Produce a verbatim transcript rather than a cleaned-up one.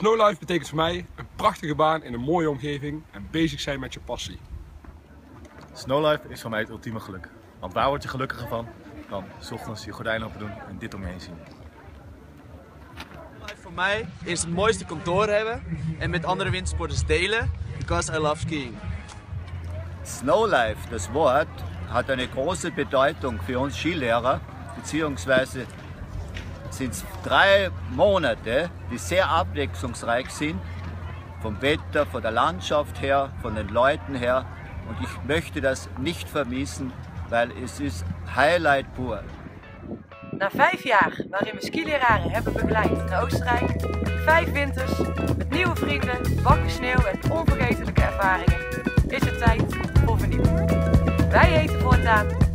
Snowlife betekent voor mij een prachtige baan in een mooie omgeving en bezig zijn met je passie. Snowlife is voor mij het ultieme geluk. Want waar word je gelukkiger van dan 's ochtends je gordijnen open doen en dit om je heen zien. Voor mij is het mooiste kantoor hebben en met andere wintersporters delen, because I love skiing. Snowlife, das Wort, hat eine große Bedeutung für uns Skilehrer, beziehungsweise sind es drei Monate, die sehr abwechslungsreich sind, vom Wetter, von der Landschaft her, von den Leuten her. Und ich möchte das nicht vermissen, weil es ist Highlight pur. Na vijf jaar waarin we skileraren hebben begeleid naar Oostenrijk, vijf winters met nieuwe vrienden, bakken sneeuw en onvergetelijke ervaringen, is het tijd voor vernieuwing. Wij heten voortaan